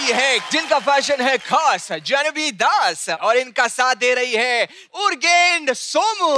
रही है, जिनका फैशन है खास, जानवी दास, और इनका साथ दे रही है उर्गेन सोमू।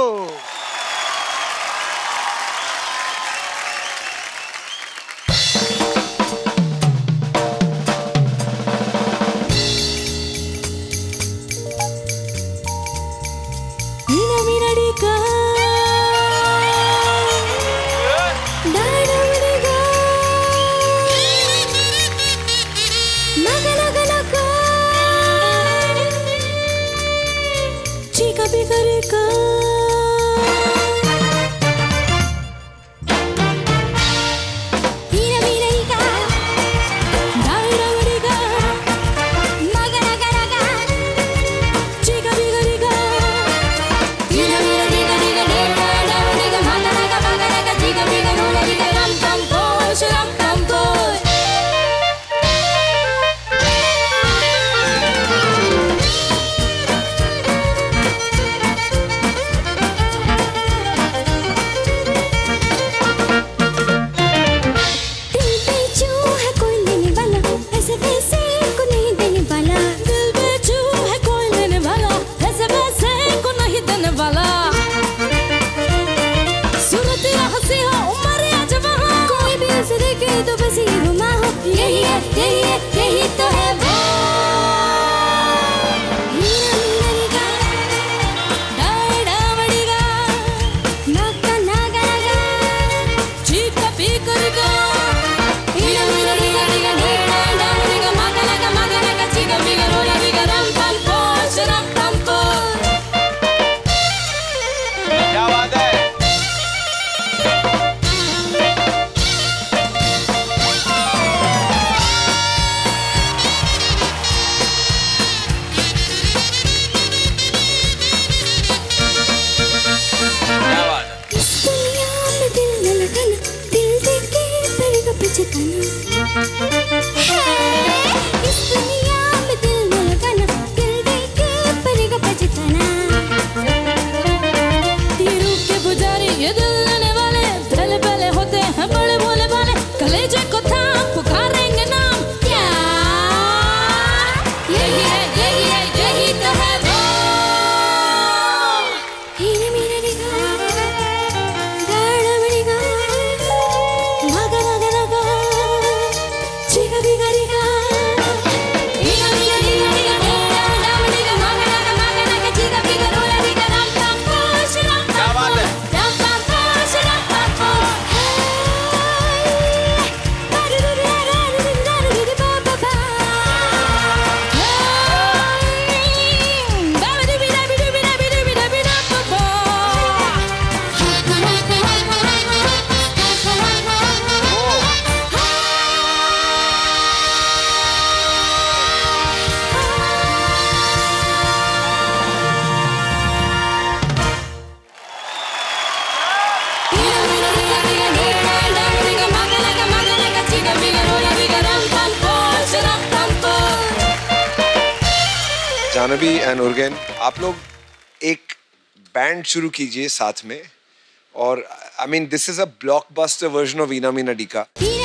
जानवी एंड उर्गेन, आप लोग एक बैंड शुरू कीजिए साथ में, और I mean this is a blockbuster version of Veena Meena Deeka.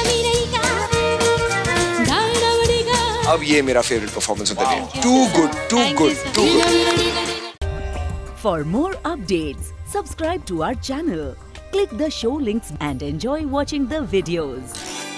अब ये मेरा favourite performance of the day. Too good, too good, too good. For more updates, subscribe to our channel, click the show links and enjoy watching the videos.